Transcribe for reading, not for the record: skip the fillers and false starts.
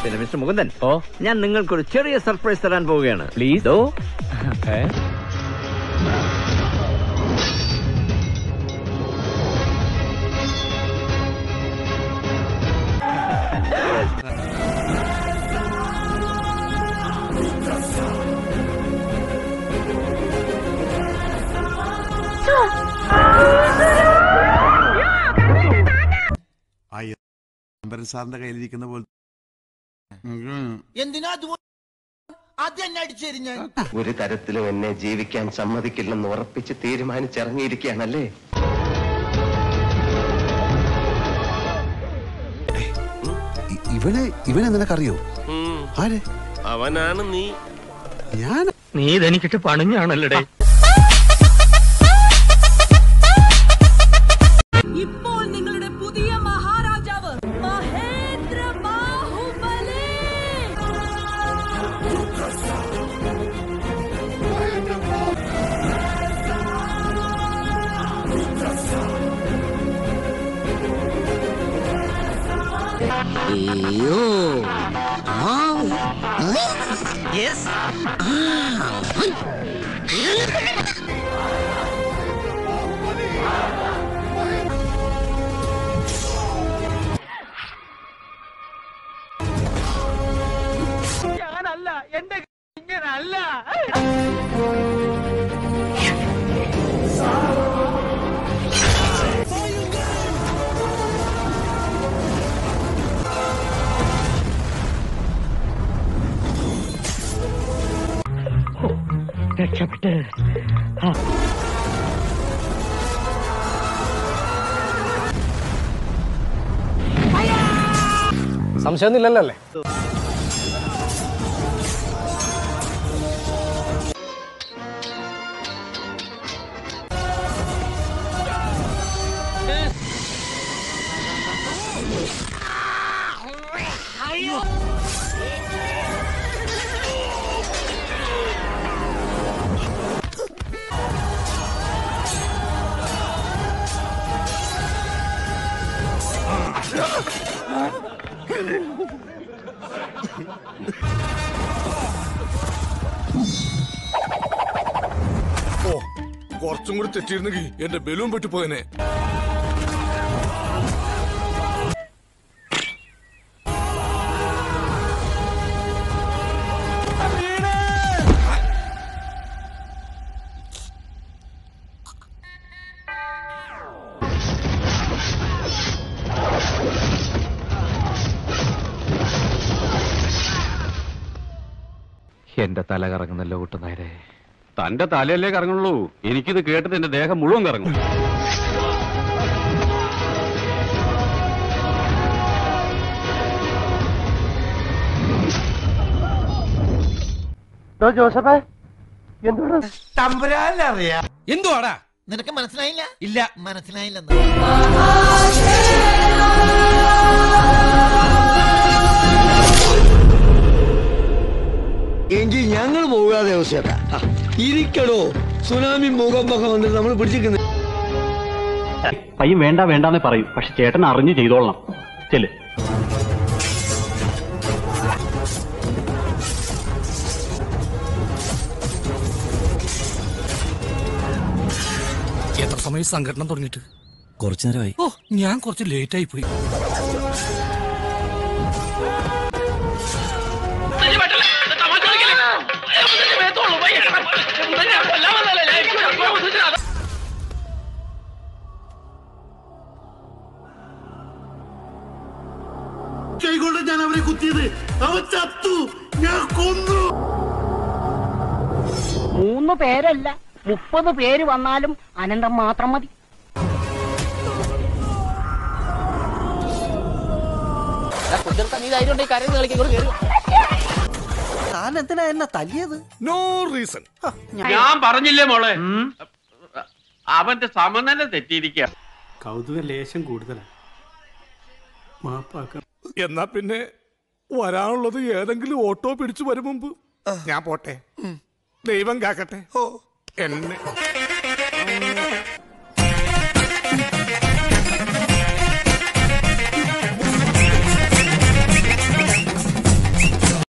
പിന്നെ മിസ്റ്റർ മുകുന്ദൻ, ഞാൻ നിങ്ങൾക്കൊരു ചെറിയ സർപ്രൈസ് തരാൻ പോവുകയാണ്. പ്ലീസ്. സാറിന്റെ കയ്യിലിരിക്കുന്ന പോലെ ഒരു തരത്തിലും എന്നെ ജീവിക്കാൻ സമ്മതിക്കില്ലെന്ന് ഉറപ്പിച്ച് തീരുമാനിച്ചിറങ്ങിയിരിക്കുകയാണല്ലേ? ഇവനെ നിനക്കറിയോ? ആരെ? അവനാണ് നീ. നീ ഇതെനിക്കിട്ട് പണിഞ്ഞാണല്ലേ? ഇപ്പോൾ നിങ്ങളുടെ പുതിയ മഹാരാജാവ് മഹേന്ദ്ര ബാഹുബലി. ഞാനല്ല, എന്റെ ഇങ്ങനല്ല. രക്ഷപ്പെട്ട് സംശയമൊന്നുമില്ലല്ലേ? കുറച്ചും കൂടി തെറ്റിയിരുന്നെങ്കിൽ എന്റെ ബലൂൺ പെട്ടു പോയനെ. എന്റെ തല കറങ്ങുന്നല്ലോ കൂട്ടുന്നേരെ. തന്റെ തലയല്ലേ കറങ്ങുള്ളൂ, എനിക്കിത് കേട്ടിട്ട് എന്റെ ദേഹം മുഴുവൻ കറങ്ങും. ജോസഫേ, എന്തുവാടാ? നിനക്ക് മനസ്സിലായില്ല? ഇല്ല, മനസ്സിലായില്ലെന്ന്. എങ്കിൽ ഞങ്ങൾ പോകാതെ അവസ്ഥ ഇരിക്കടോ. സുനാമി മുഖം വന്നിട്ട് നമ്മൾ പിടിച്ചിരിക്കുന്നത്. പയ്യൻ വേണ്ട വേണ്ടാന്നേ പറയും, പക്ഷെ ചേട്ടൻ അറിഞ്ഞു ചെയ്തോളണം. ചെല്. എത്ര സമയം സംഘടന തുടങ്ങിയിട്ട്? കുറച്ചു നേരമായി. ഞാൻ കുറച്ച് ലേറ്റ് ആയി പോയി. കൈകൊണ്ട് ഞാൻ അവരെ കുത്തിയത്, അവൻ ചത്തു, ഞാൻ കൊന്നു. 3 പേരല്ല 30 പേര് വന്നാലും അനന്തം മാത്രം മതി. താനെന്തിനാ എന്നെ തല്ലിയത്? No reason. ഞാൻ പറഞ്ഞില്ലേ മോളെ, അവന്റെ സമനില തെറ്റിയിരിക്കുക. കൗതുക ലേശം കൂടുതലാണ്. മാപ്പാക്ക. എന്നാ പിന്നെ വരാനുള്ളത് ഏതെങ്കിലും ഓട്ടോ പിടിച്ചു വരും മുമ്പ് ഞാൻ പോട്ടെ. ദൈവം കാക്കട്ടെ എന്നെ.